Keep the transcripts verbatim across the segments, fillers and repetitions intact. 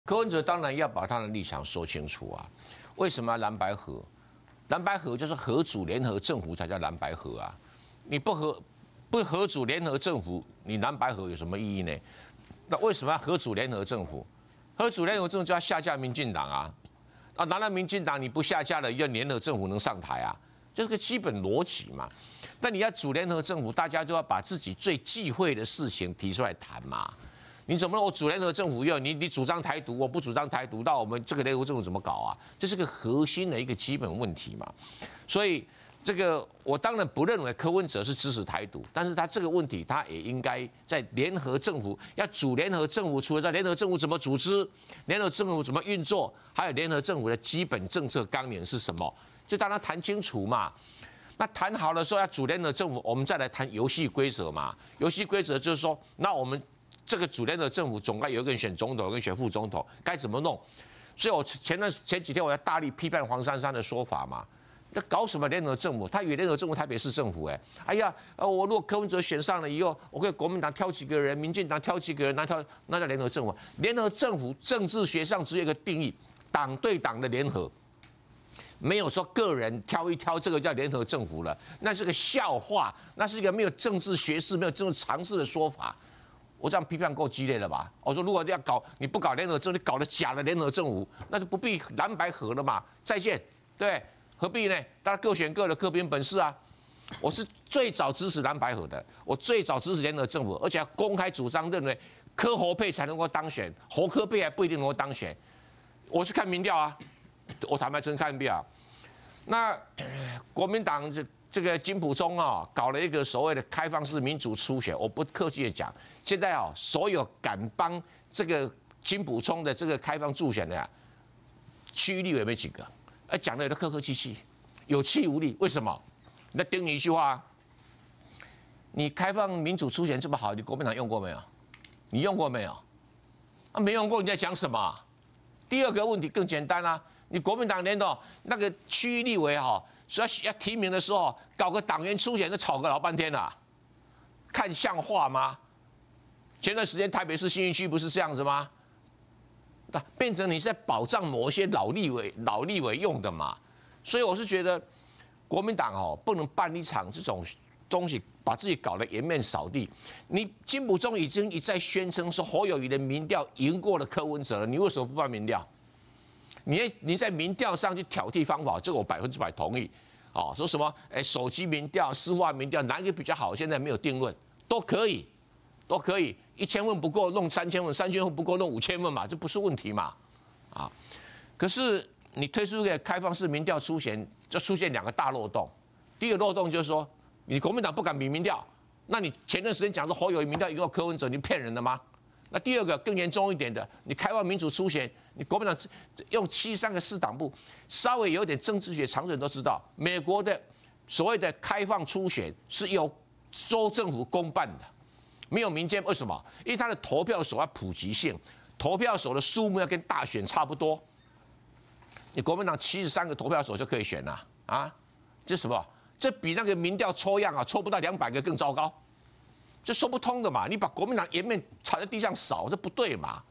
柯文哲当然要把他的立场说清楚啊。为什么要蓝白合？蓝白合就是合组联合政府才叫蓝白合啊。你不合不合组联合政府，你蓝白合有什么意义呢？那为什么要合组联合政府？合组联合政府就要下架民进党啊！啊，难道民进党你不下架了，要联合政府能上台啊？这是个基本逻辑嘛。那你要组联合政府，大家就要把自己最忌讳的事情提出来谈嘛。你怎么能我组联合政府要你你主张台独，我不主张台独，那我们这个联合政府怎么搞啊？这是个核心的一个基本问题嘛。所以这个我当然不认为柯文哲是支持台独，但是他这个问题他也应该在联合政府要组联合政府，除了在联合政府怎么组织，联合政府怎么运作，还有联合政府的基本政策纲领是什么，就让他谈清楚嘛。那谈好了说要组联合政府，我们再来谈游戏规则嘛。游戏规则就是说，那我们这个组联合政府总该有一个人选总统，有一个人选副总统，该怎么弄？所以我前段前几天我在大力批判黄珊珊的说法嘛。那搞什么联合政府？他以为联合政府台北市政府哎、欸，哎呀，呃，我如果柯文哲选上了以后，我可以国民党挑几个人，民进党挑几个人，那挑那叫联合政府。联合政府政治学上只有一个定义，党对党的联合，没有说个人挑一挑，这个叫联合政府了，那是个笑话，那是一个没有政治学识、没有政治常识的说法。我这样批判够激烈了吧？我说如果要搞你不搞联合政府，你搞了假的联合政府，那就不必蓝白合了嘛，再见，对。何必呢？大家各选各的，各凭本事啊！我是最早支持蓝白合的，我最早支持联合政府，而且要公开主张认为柯侯配才能够当选，侯柯配还不一定能够当选。我是看民调啊，我坦白真看民调。那国民党这这个金溥聪啊，搞了一个所谓的开放式民主初选，我不客气的讲，现在啊，所有敢帮这个金溥聪的这个开放助选的呀、啊，区域立委没几个。哎，讲的有点客客气气，有气无力。为什么？那盯你一句话，你开放民主初选这么好，你国民党用过没有？你用过没有？啊，没用过，你在讲什么？第二个问题更简单啦、啊，你国民党连的那个区域立委哈，说要提名的时候，搞个党员初选，就吵个老半天了，看像话吗？前段时间台北市信义区不是这样子吗？变成你是在保障某一些老立委、老立委用的嘛，所以我是觉得国民党哦不能办一场这种东西，把自己搞得颜面扫地。你金溥聪已经一再宣称说侯友宜的民调赢过了柯文哲了，你为什么不办民调？你你在民调上去挑剔方法，这个我百分之百同意。哦，说什么哎手机民调、市话民调哪一个比较好？现在没有定论，都可以。都可以，一千份不够弄三千份，三千份不够弄五千份嘛，这不是问题嘛，啊！可是你推出一个开放式民调初选，就出现两个大漏洞。第一个漏洞就是说，你国民党不敢比民调，那你前段时间讲说侯友宜民调赢过柯文哲，你骗人的吗？那第二个更严重一点的，你开放民主初选，你国民党用七三个市党部，稍微有点政治学常识人都知道，美国的所谓的开放初选是由州政府公办的。没有民间，为什么？因为他的投票手要普及性，投票手的数目要跟大选差不多。你国民党七十三个投票手就可以选了啊？这什么？这比那个民调抽样啊，抽不到两百个更糟糕，这说不通的嘛！你把国民党颜面踩在地上扫，这不对嘛？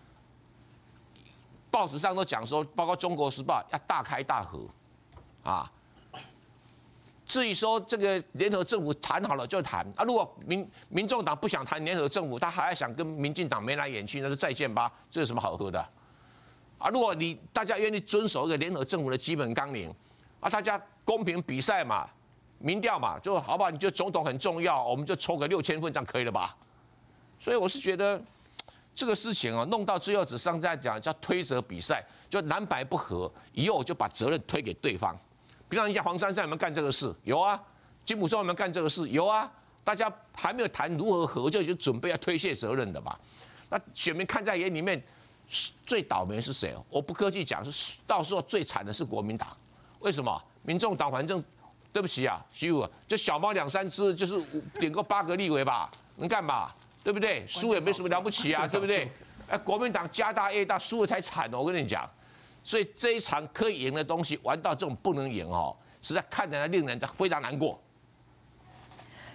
报纸上都讲说，包括《中国时报》要大开大合，啊。至于说这个联合政府谈好了就谈啊，如果民民众党不想谈联合政府，他还想跟民进党眉来眼去，那就再见吧，这有什么好喝的？啊，如果你大家愿意遵守一个联合政府的基本纲领，啊，大家公平比赛嘛，民调嘛，就好吧，你觉得总统很重要，我们就抽个六千份，这样可以了吧？所以我是觉得这个事情啊，弄到最后只上在讲叫推责比赛，就蓝白不合，以后我就把责任推给对方。比方人家黄珊珊有没有干这个事？有啊。金溥聪有没有干这个事？有啊。大家还没有谈如何合，就已经准备要推卸责任的吧？那选民看在眼里面，最倒霉是谁？我不客气讲，是到时候最惨的是国民党。为什么？民众党反正对不起啊，徐武就小猫两三只，就是顶个八个立委吧，能干嘛？对不对？输也没什么了不起啊，对不对？哎，国民党家大业大，输了才惨哦，我跟你讲。所以这一场可以赢的东西，玩到这种不能赢哦，实在看起来令人非常难过。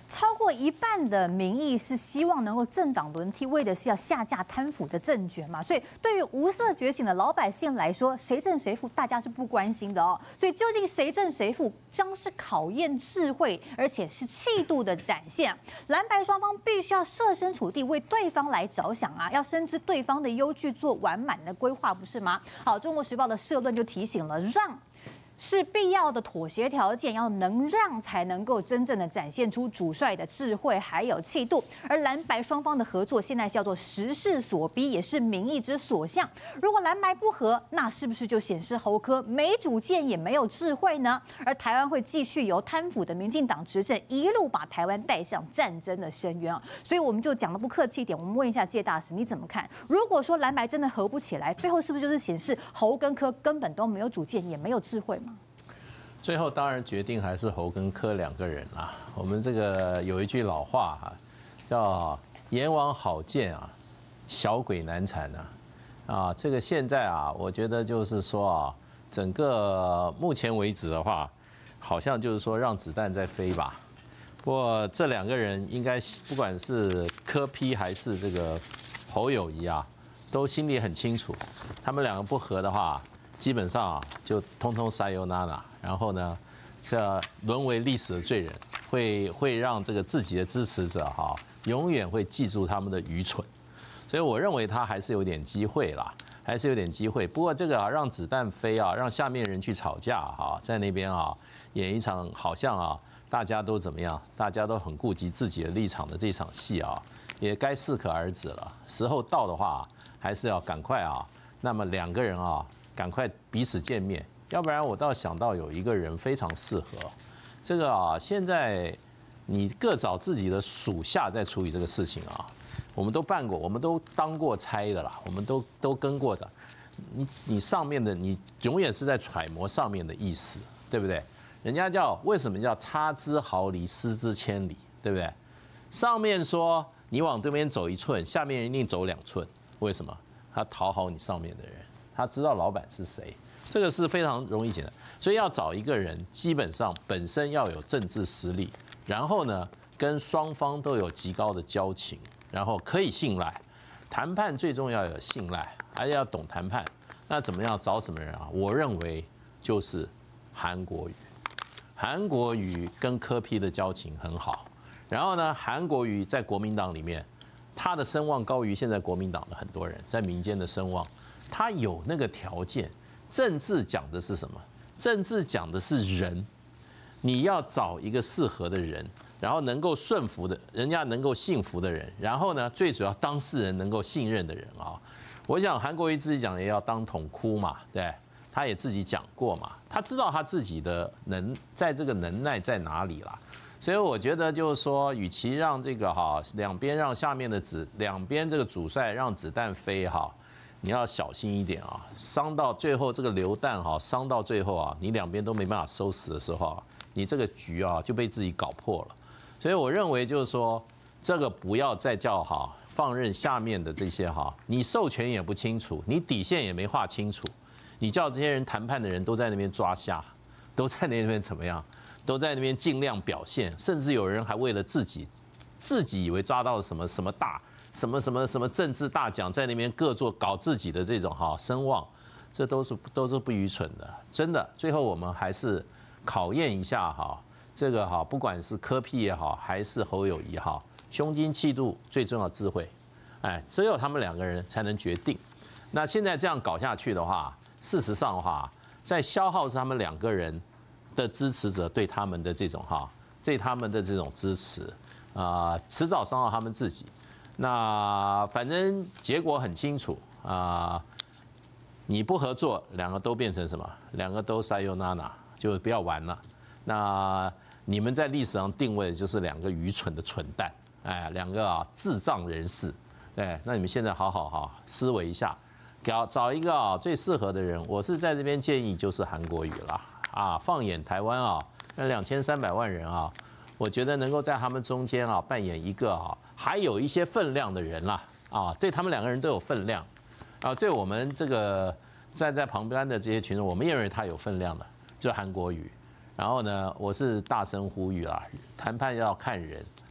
超过一半的民意是希望能够政党轮替，为的是要下架贪腐的政权嘛。所以对于无色觉醒的老百姓来说，谁正谁负，大家是不关心的哦。所以究竟谁正谁负，将是考验智慧，而且是气度的展现。蓝白双方必须要设身处地为对方来着想啊，要深知对方的忧惧，做完满的规划，不是吗？好，《中国时报》的社论就提醒了，让是必要的妥协条件，要能让才能够真正的展现出主帅的智慧还有气度。而蓝白双方的合作现在叫做时势所逼，也是民意之所向。如果蓝白不合，那是不是就显示侯柯没主见也没有智慧呢？而台湾会继续由贪腐的民进党执政，一路把台湾带向战争的深渊啊！所以我们就讲的不客气一点，我们问一下介大使，你怎么看？如果说蓝白真的合不起来，最后是不是就是显示侯跟柯根本都没有主见，也没有智慧吗？ 最后当然决定还是侯跟柯两个人啦。我们这个有一句老话哈，叫“阎王好见啊，小鬼难缠啊”。啊，这个现在啊，我觉得就是说啊，整个目前为止的话，好像就是说让子弹在飞吧。不过这两个人应该不管是柯 P 还是这个侯友宜啊，都心里很清楚，他们两个不合的话，基本上啊就通通塞尤娜娜。然后呢，这沦为历史的罪人，会会让这个自己的支持者哈，永远会记住他们的愚蠢。所以我认为他还是有点机会啦，还是有点机会。不过这个啊，让子弹飞啊，让下面人去吵架哈，在那边啊演一场好像啊大家都怎么样，大家都很顾及自己的立场的这场戏啊，也该适可而止了。时候到的话，还是要赶快啊，那么两个人啊，赶快彼此见面。要不然我倒想到有一个人非常适合，这个啊，现在你各找自己的属下在处理这个事情啊，我们都办过，我们都当过差的啦，我们都都跟过的。你你上面的你永远是在揣摩上面的意思，对不对？人家叫为什么叫差之毫厘，失之千里，对不对？上面说你往对面走一寸，下面一定走两寸，为什么？他讨好你上面的人，他知道老板是谁。这个是非常容易简单，所以要找一个人，基本上本身要有政治实力，然后呢，跟双方都有极高的交情，然后可以信赖。谈判最重要有信赖，还要懂谈判。那怎么样找什么人啊？我认为就是韩国瑜。韩国瑜跟柯 P 的交情很好，然后呢，韩国瑜在国民党里面，他的声望高于现在国民党的很多人，在民间的声望，他有那个条件。政治讲的是什么？政治讲的是人，你要找一个适合的人，然后能够顺服的，人家能够信服的人，然后呢，最主要当事人能够信任的人啊。我想韩国瑜自己讲也要当统哭嘛，对，他也自己讲过嘛，他知道他自己的能在这个能耐在哪里啦。所以我觉得就是说，与其让这个哈两边让下面的子两边这个主帅让子弹飞哈。你要小心一点啊，伤到最后这个流弹哈，伤到最后啊，你两边都没办法收拾的时候啊，你这个局啊就被自己搞破了。所以我认为就是说，这个不要再叫哈放任下面的这些哈，你授权也不清楚，你底线也没画清楚，你叫这些人谈判的人都在那边抓瞎，都在那边怎么样，都在那边尽量表现，甚至有人还为了自己，自己以为抓到了什么什么大。什么什么什么政治大奖在那边各做搞自己的这种哈声望，这都是都是不愚蠢的，真的。最后我们还是考验一下哈，这个哈不管是柯 P 也好，还是侯友宜哈，胸襟气度最重要智慧，哎，只有他们两个人才能决定。那现在这样搞下去的话，事实上的话，在消耗是他们两个人的支持者对他们的这种哈，对他们的这种支持啊，迟早伤到他们自己。那反正结果很清楚啊，你不合作，两个都变成什么？两个都塞尤娜娜，就不要玩了。那你们在历史上定位的就是两个愚蠢的蠢蛋，哎，两个啊智障人士，哎，那你们现在好好哈思维一下，找找一个啊最适合的人。我是在这边建议就是韩国瑜啦，啊，放眼台湾啊，那两千三百万人啊，我觉得能够在他们中间啊扮演一个啊。还有一些分量的人啦，啊，对他们两个人都有分量，啊，对我们这个站在旁边的这些群众，我们也认为他有分量的，就是韩国瑜。然后呢，我是大声呼吁啦，谈判要看人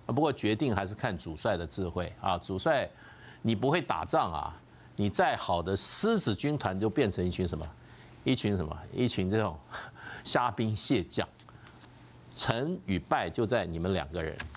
不过决定还是看主帅的智慧啊。主帅，你不会打仗啊，你再好的狮子军团就变成一群什么？一群什么？一群这种虾兵蟹将。成与败就在你们两个人。